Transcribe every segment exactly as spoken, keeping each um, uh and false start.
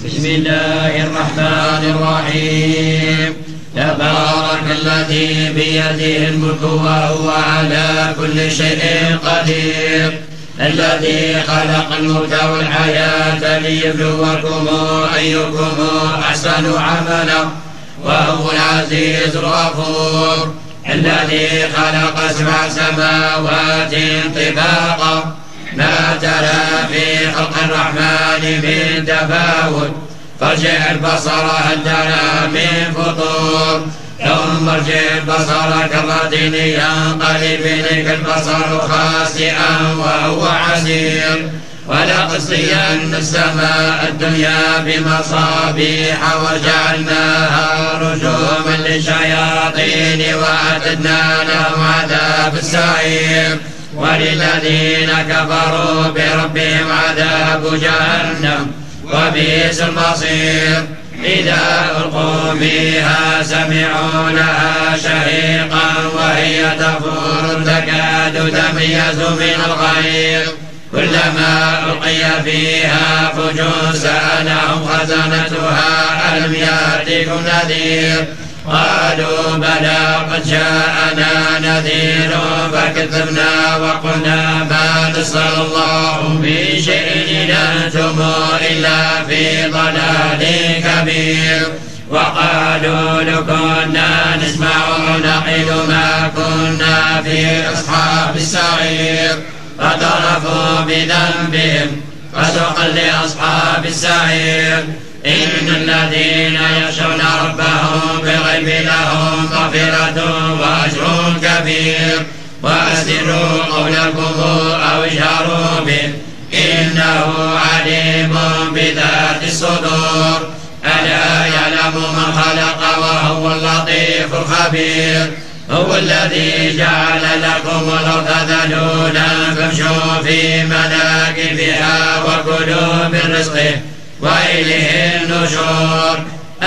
بسم الله الرحمن الرحيم. تبارك الذي بيده الملك وهو على كل شيء قدير، الذي خلق الموت والحياة ليبلوكم أيكم أحسن عملا وهو العزيز الغفور، الذي خلق سبع سماوات طباقا ما ترى في خلق الرحمن من تفاوت، فارجع البصر هل ترى من فطور، ثم ارجع البصر كالرجل ينقلب إليك البصر خاسئا وهو حسير، ولقد زينا السماء الدنيا بمصابيح وجعلناها رجوما للشياطين وأعتدنا لهم عذاب السعير، وللذين كفروا بربهم عذاب جهنم وبئس المصير. إذا ألقوا فيها سمعوا لها شهيقا وهي تفور تكاد تميز من الغيظ، كلما ألقي فيها فوج سألهم خزنتها ألم يأتكم نذير، قالوا بلى قد جاءنا نذير فكذبنا وقلنا ما نزل الله في شيء إن أنتم إلا في ضلال كبير، وقالوا لو كنا نسمع ونعقل ما كنا في أصحاب السعير، فاعترفوا بذنبهم فسحقا لأصحاب السعير. إن الذين يخشون ربهم بالغيب لهم مغفرة وأجر كبير، وأسروا قولكم أو اجهروا به إنه عليم بذات الصدور، ألا يعلم من خلق وهو اللطيف الخبير. هو الذي جعل لكم الأرض ذلولا فامشوا في مناكبها وكلوا من رزقه وإليه النشور.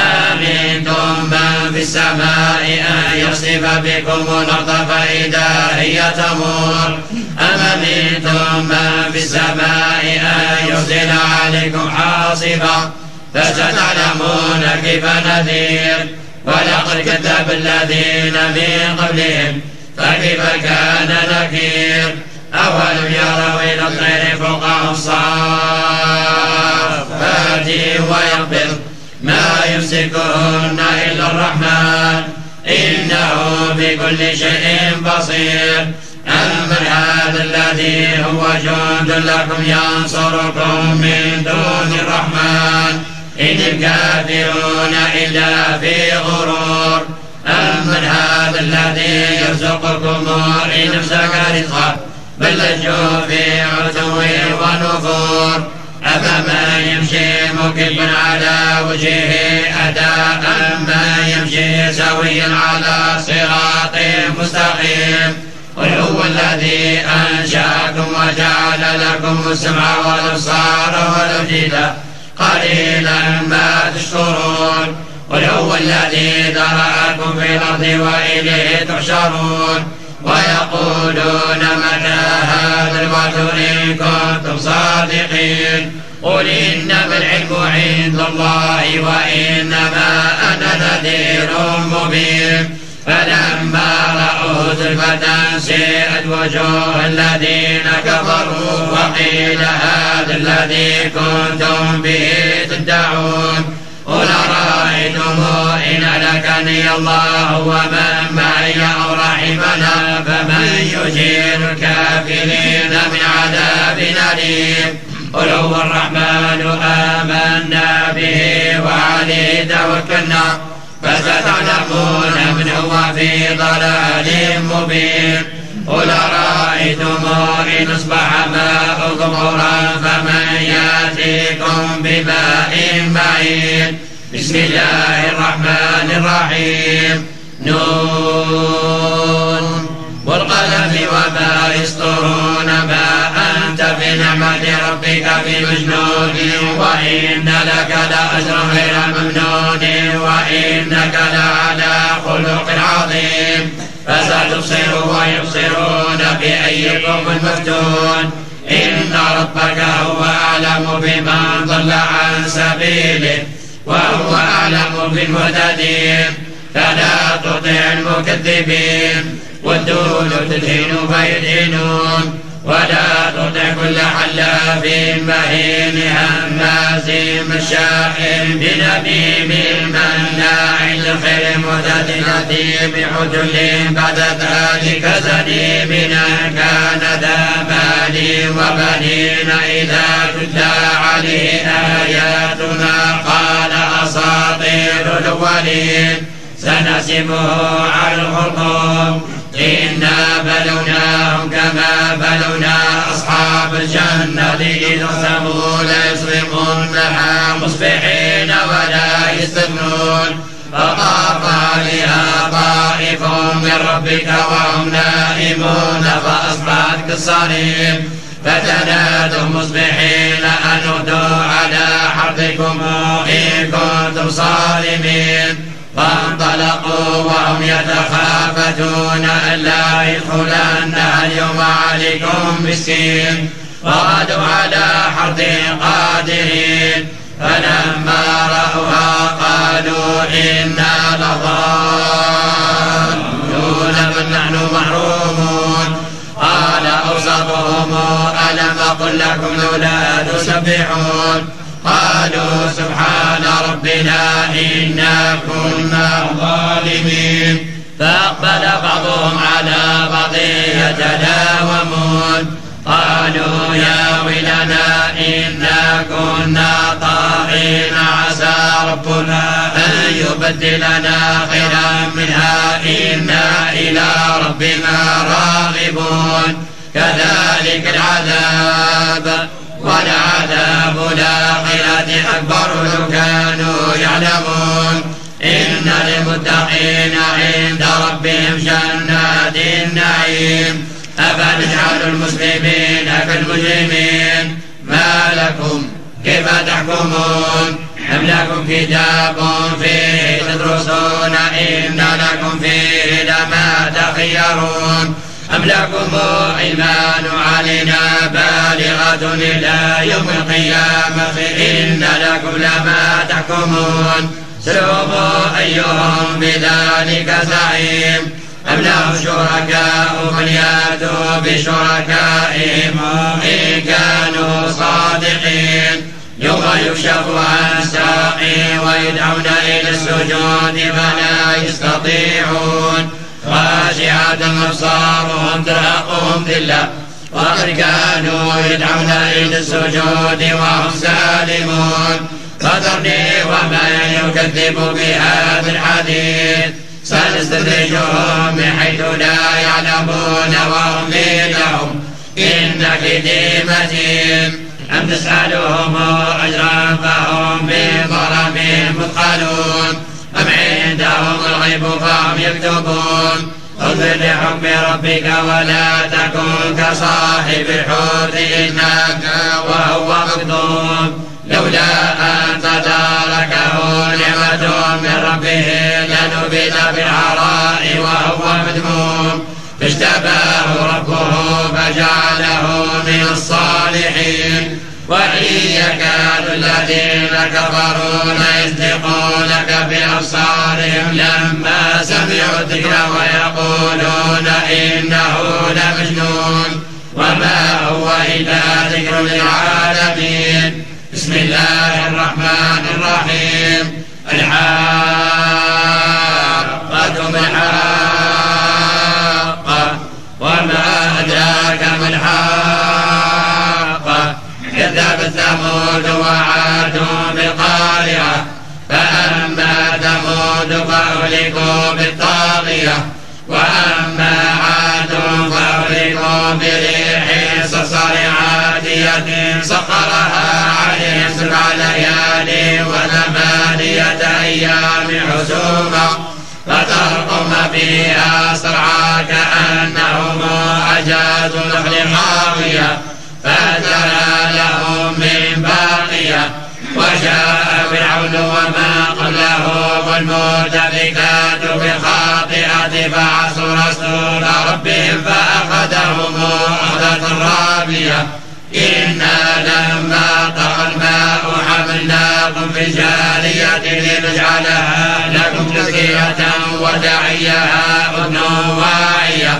آمنتم من في السماء أن يخسف بكم الأرض فإذا هي تمور، أم أمنتم من في السماء أن يرسل عليكم حاصبا، فستعلمون كيف نذير. ولقد كذب الذين من قبلهم فكيف كان نكير. أولم يروا إلى الطير فوقهم صافات ويقبض ما يمسكهن إلا الرحمن إنه بكل شيء بصير. أمن هذا الذي هو جند لكم ينصركم من دون الرحمن إن الكافرون إلا في غرور. أمن هذا الذي يرزقكم إن أمسك رزقه بل لجوا في عتو ونفور. أفمن يمشي مكبا على وجهه أهدى أمن يمشي سويا على صراط مستقيم. قل هو الذي أنشأكم وجعل لكم السمع والأبصار والأفئدة قليلا ما تشكرون. قل هو الذي ذرأكم في الأرض وإليه تحشرون. ويقولون متى هذا الوعد إن كنتم صادقين. قل إنما العلم عند الله وإنما أنا نذير مبين. فلما رأوا زلفة سيئت وجوه الذين كفروا وقيل هذا الذي كنتم به تدعون. قل أرأيتم إن أهلكني الله ومن معي أو رحمنا فمن يجير الكافرين من عذاب أليم. قل هو الرحمن آمنا به وعليه توكلنا فستعلمون من هو في ضلال مبين. قل أرأيتم إن أصبح ماؤكم غورا فمن يأتيكم بماء معين. بسم الله الرحمن الرحيم. نون والقلم وما يسطرون ما أنت بنعمة ربك بمجنون وإن لك لأجرا غير ممنون وإنك لعلى خلق عظيم. فستبصر ويبصرون بأيكم المفتون. إن ربك هو أعلم بمن ضل عن سبيله وهو أعلم بالمهتدين فلا تطع المكذبين ودوا لو تدهن فيدهنون ولا تطع كل حلاف مهين هماز مشاء بنميم مناع للخير معتد أثيم عتل بعد ذلك زنيم كان ذا مال وبنين إذا تتلى عليه آياتنا قال أساطير الأولين سنسمه على الخرطوم إنا بلوناهم كما بلونا أصحاب الجنة إذ اقسموا ليصرمنها مصبحين ولا يستثنون فطاف عليها طائف من ربك وهم نائمون فأصبحت كالصريم فتنادوا مصبحين أن اغدوا على حرثكم إن كنتم صارمين فانطلقوا وهم يتخافتون ألا يدخلنها اليوم عليكم مسكين وغدوا على حرث قادرين فلما رأوها قالوا إنا لضالون بل نحن محرومون قال أوسطهم ألم أقل لكم لولا تسبحون قالوا سبحان ربنا إنا كنا ظالمين فأقبل بعضهم على بعض يتلاومون قالوا يا ويلنا إنا كنا طاغين عسى ربنا أن يبدلنا خيرا منها إنا إلى ربنا راغبون كذلك العذاب ولعذاب الآخرة أكبر لو كانوا يعلمون إن للمتقين عند ربهم جنات النعيم أفنجعل المسلمين كالمجرمين ما لكم كيف تحكمون أم لكم كتاب فيه تدرسون إن لكم فيه لما تخيرون أم لكم أيمان علينا بالغة إلى يوم القيامة إن لكم لما تحكمون سلوموا أيهم بذلك زعيم أم لهم شركاء فليأتوا بشركائهم إن كانوا صادقين يوم يكشف عن ساق ويدعون إلى السجود فلا يستطيعون خاشعة أبصارهم ترهقهم ذلة وقد كانوا يدعون إلى السجود وهم سالمون فذرني ومن يكذب بهذا الحديث سنستدرجهم من حيث لا يعلمون وأملي لهم إن كيدي متين أم تسألهم أجرا فهم بظلم مثقلون أم عندهم الغيب فهم يكتبون اغفر لحكم ربك ولا تكن كصاحب الحوت إذ نادى وهو مكذوب لولا أن تداركه نعمة من ربه لنبذ بالعراء وهو مذموم فاجتباه ربه فجعله من الصالحين وإن يكاد الذين كفروا ليزلقونك بأبصارهم لما سمعوا الذكر ويقولون إنه لمجنون وما هو إلا ذكر للعالمين بسم الله الرحمن الرحيم الحاقة ما الحاقة وما أدراك ما الحاقة كذبت ثمود وعاد بالقارعة فأما ثمود فأهلكوا بالطاغية وأما عاد فأهلكوا بريح صرصر عاتية سخرها عليهم سبع ليال وثمانية أيام حسوما فترى القوم فيها صرعى كأنهم أعجاز نخل خاوية فترى لهم من باقية وجاء فرعون وما قبله والمؤتفكات بالخاطئة فعصوا رسول ربهم فأخذهم أخذة رابية إنا لما طغى الماء حملناكم في الجارية لنجعلها لكم تزكية وتعيها أذن واعية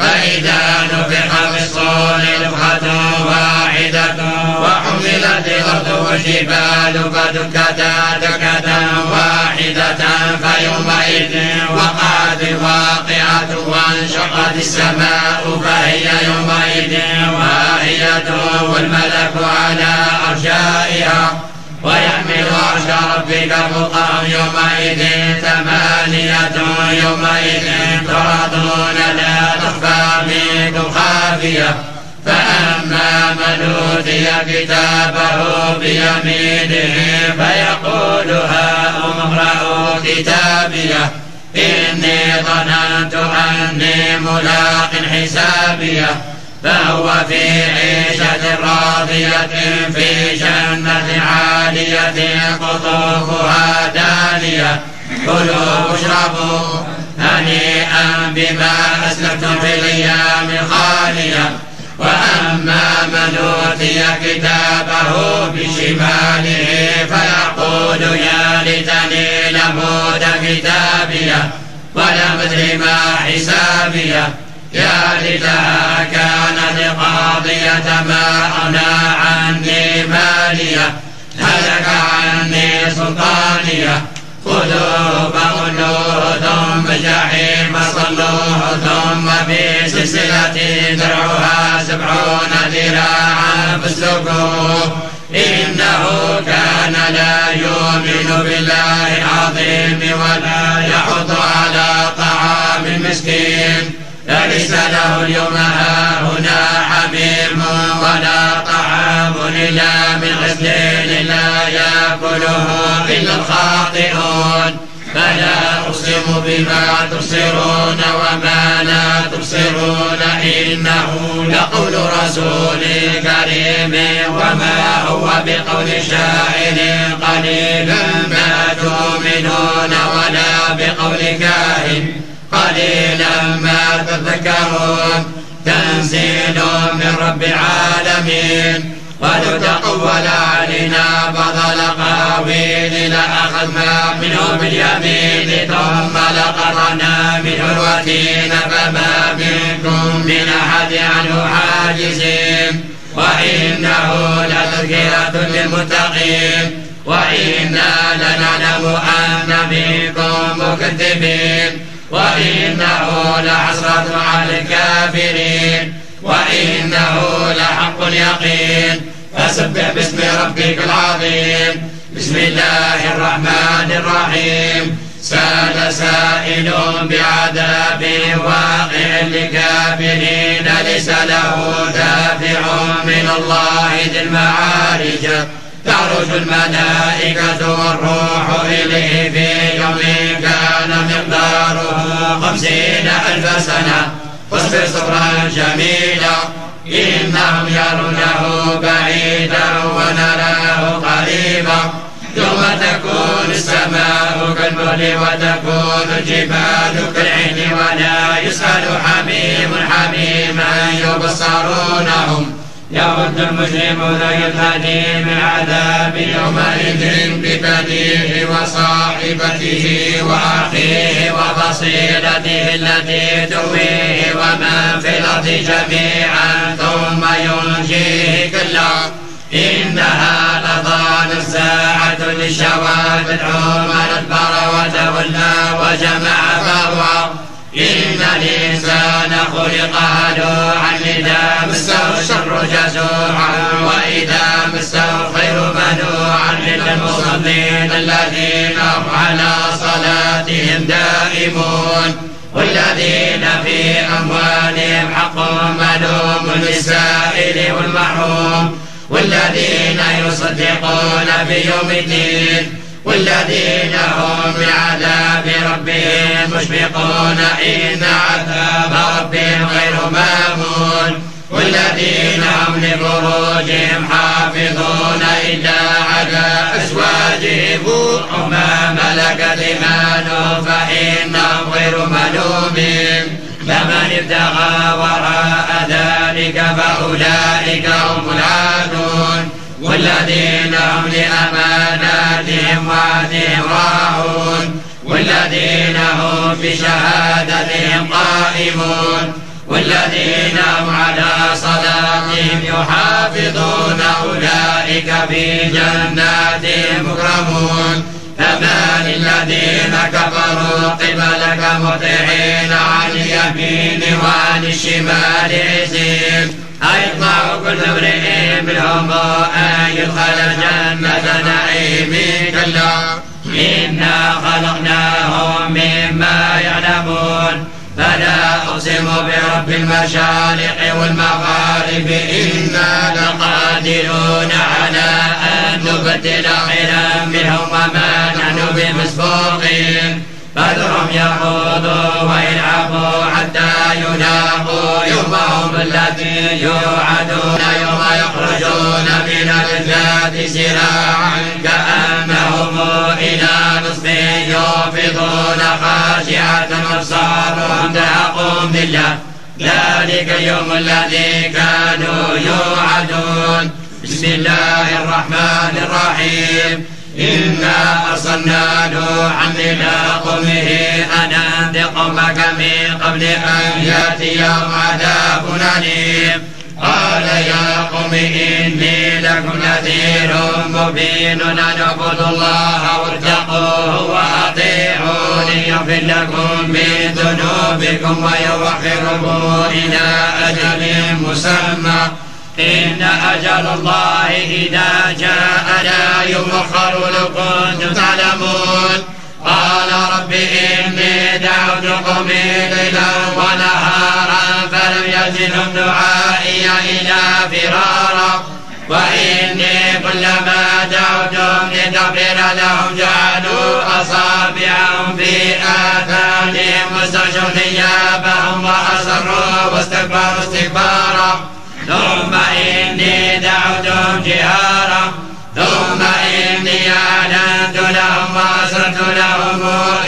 فإذا نفخ في الصور نفخة واحدة وحملت الأرض والجبال فدكتا دكة واحدة فيومئذ وقعت الواقعة وانشقت السماء فهي يومئذ واهية والملك على أرجائها ويحمل عرش ربك فوقهم يومئذ ثمانية يومئذ تعرضون لا تخفى منكم خافية فأما من أوتي كتابه بيمينه فيقول هاؤم اقرءوا كتابيه إني ظننت أني ملاق حسابيه فهو في عيشة راضية في جنة عالية قطوفها دانية كلوا واشربوا هنيئا بما أسلفتم في الأيام الخالية وأما من أوتي كتابه بشماله فيقول يا ليتني لموت كتابيه ولم أدر ما حسابيه يا ليتها كانت قاضية ما أغنى عني ماليه هلك عني سلطانيه خذوه فغلوه ثم الجحيم صلوه ثم في سلسلة درعها سبعون ذراعا فاسلكوه إنه كان لا يؤمن بالله العظيم ولا يحض على طعام المسكين ليس له اليوم هاهنا حميم ولا طعام إلا من غسلين لا يأكله إلا الخاطئون فلا أقسم بما تبصرون وما لا تبصرون إنه لقول رسول كريم وما هو بقول شاعر قليل ما تؤمنون ولا بقول كاهن قليلا ما تذكرون تنزيل من رب العالمين ولو تقول علينا بعض الأقاويل لأخذنا منه باليمين ثم لقطعنا منه الوتين فما منكم من أحد عنه حاجزين وإنه لتذكرة للمتقين وإنا لنعلم أن منكم مكذبين وإنه لحسرة على الكافرين وإنه لحق اليقين فسبح باسم ربك العظيم بسم الله الرحمن الرحيم سأل سائل بعذاب واقع لكافرين ليس له دافع من الله ذي المعارج تعرج الملائكة والروح إليه في يوم كان مقداره خمسين ألف سنة فاصبر صبرا جميلا إنهم يرونه بعيدا ونراه قريبا يوم تكون السماء كالمهل وتكون الجبال كالعهن ولا يسأل حميم حميما يبصرونهم يود المجرمون يبتدي من عذاب يومئذ ببنيه وصاحبته وأخيه وفصيلته التي تؤويه ومن في الأرض جميعا ثم ينجيه كلا إنها لظى الساعة للشوى تدعو من أدبر وتولى وجمع فأوعى إن الإنسان خلق هلوعا إذا مسه الشر جزوعا وإذا مسه الخير منوعا إلا المصلين الذين هم على صلاتهم دائمون والذين في أموالهم حق معلوم للسائل والمحروم والذين يصدقون بيوم الدين والذين هم بعذاب ربهم مشفقون إن عذاب ربهم غير مامون والذين هم لفروجهم حافظون إلا على أزواجهم وما ملكت أيمانهم فإنهم غير ملومين فمن ابتغى وراء ذلك فأولئك هم العادون والذين هم لأماناتهم وعهدهم راعون والذين هم بشهادتهم قائمون والذين هم على صلاتهم يحافظون أولئك في جنات مكرمون فما للذين كفروا قبلك مهطعين عن اليمين وعن الشمال عزين أيطمع كل امرئ منهم أن يدخل جنة نعيم كلا إنا خلقناهم مما يعلمون فلا أقسم برب المشارق والمغارب إنا لقادرون على أن نبدل خيرا منهم وما نحن بمسبوقين فذرهم يخوضوا ويلعبوا حتى يلاقوا يومهم الذي يوعدون يوم يخرجون من الأجداث سراعا كأنهم إلى نصف يوفضون خاشعة أبصارهم ترهقهم ذلة ذلك اليوم الذي كانوا يوعدون بسم الله الرحمن الرحيم إنا أرسلنا نوحا إلى قومه أن أنذر قومك من قبل أن يأتيهم عذاب أليم قال يا قوم إني لكم نذير مبين أن اعبدوا الله واتقوه وأطيعوني يغفر لكم من ذنوبكم ويوخركم إلى أجل مسمى إن أجل الله إذا جاء لا يؤخر لو كنتم تعلمون قال رب إني دعوت قومي ليلا ونهارا فلم يزدهم دعائي إلا فرارا وإني كلما دعوتهم لتغفر لهم جعلوا أصابعهم في آذانهم واستغشوا ثيابهم وأصروا واستكبروا استكبارا ثم إني دعوتهم جهارا ثم إني أعلنت لهم وأسررت لهم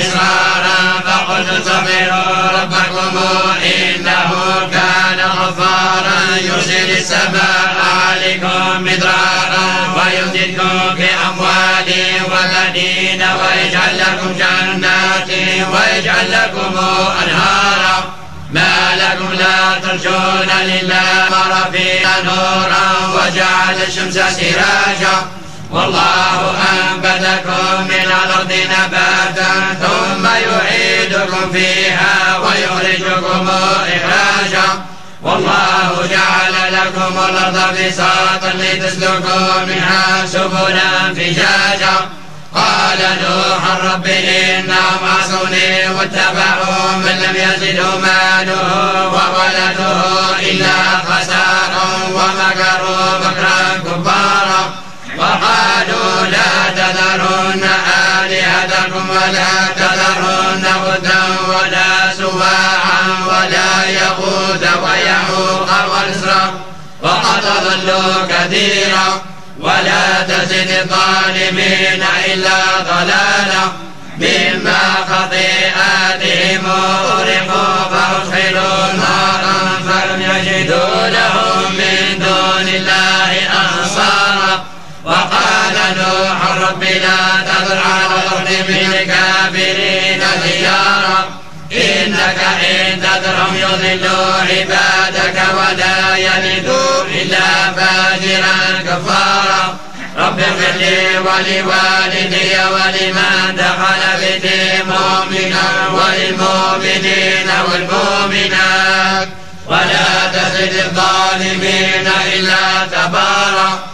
إسرارا فقلت استغفروا ربكم إنه كان غفارا يرسل السماء عليكم مدرارا ويمددكم بأموال وبنين ويجعل لكم جنات ويجعل لكم أنهارا ما لكم لا ترجون لله رفيقا نورا وجعل الشمس سراجا والله أنبتكم من الأرض نباتا ثم يعيدكم فيها ويخرجكم إخراجا والله جعل لكم الأرض بساطا لتسلكوا منها سبلا فجاجا قال نوح رب إنهم عصوني واتبعوا من لم يزده ماله وولده إلا خسارا ومكروا مكرا كبارا وقالوا لا تذرون آلهتكم ولا تذرون ودا ولا سواعا ولا يغوث ويعوق والنسرا وقد ضلوا كثيرا ولا تزد الظالمين إلا ضلالا مما خطيئاتهم أغرقوا فأدخلوا نارا فلم يجدوا لهم من دون الله أنصارا وقال نوح رب لا تذر على الأرض من الكافرين ديارا إنك إن تذرهم يضلوا عبادك ولا يلدوا إلا فاجرا كفارا رب اغفر لي ولوالدي ولمن دخل بيتي مؤمنا وللمؤمنين والمؤمنات ولا تزد الظالمين إلا تبارا